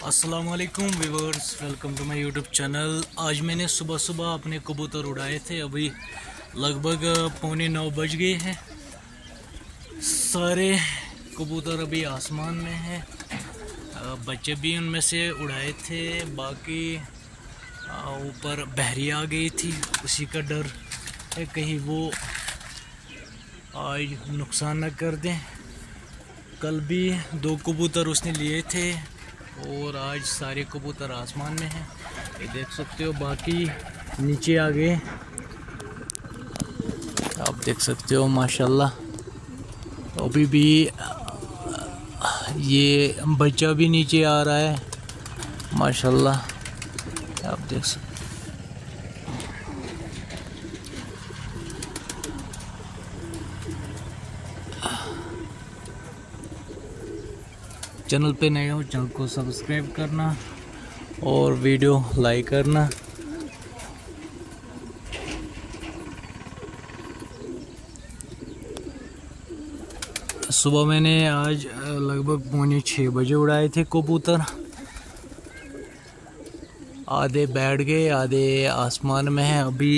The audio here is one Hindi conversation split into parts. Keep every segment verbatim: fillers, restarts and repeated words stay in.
अस्सलाम वालेकुम viewers, welcome to my YouTube channel. आज मैंने सुबह सुबह अपने कबूतर उड़ाए थे। अभी लगभग पौने नौ बज गए हैं। सारे कबूतर अभी आसमान में हैं। बच्चे भी उनमें से उड़ाए थे, बाकी ऊपर बहरी आ गई थी। उसी का डर है कहीं वो आज नुकसान न कर दें। कल भी दो कबूतर उसने लिए थे और आज सारे कबूतर आसमान में हैं, ये देख सकते हो। बाकी नीचे आ गए, आप देख सकते हो माशाल्लाह। अभी भी ये बच्चा भी नीचे आ रहा है माशाल्लाह, आप देख सकते हो। चैनल पे नए हो, चैनल को सब्सक्राइब करना और वीडियो लाइक करना। सुबह मैंने आज लगभग पौने छः बजे उड़ाए थे कबूतर। आधे बैठ गए, आधे आसमान में हैं। अभी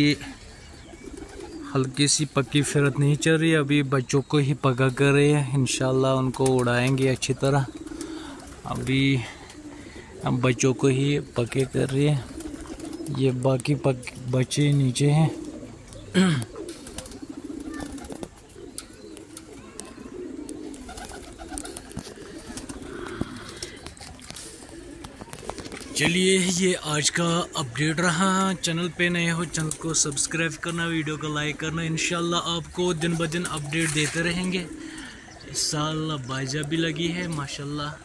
हल्की सी पक्की फिरत नहीं चल रही, अभी बच्चों को ही पका कर रहे हैं। इंशाल्लाह उनको उड़ाएंगे अच्छी तरह। अभी हम बच्चों को ही पके कर रहे हैं। ये बाकी पक बच्चे नीचे हैं। चलिए, ये आज का अपडेट रहा। चैनल पे नए हो, चैनल को सब्सक्राइब करना, वीडियो को लाइक करना। इंशाल्लाह आपको दिन ब दिन अपडेट देते रहेंगे। इस साल बाजा भी लगी है माशाल्लाह।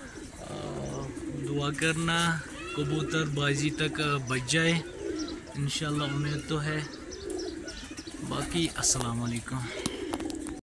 दुआ करना कबूतर बाजी तक बच जाए, इंशाल्लाह उम्मीद तो है। बाकी अस्सलाम वालेकुम।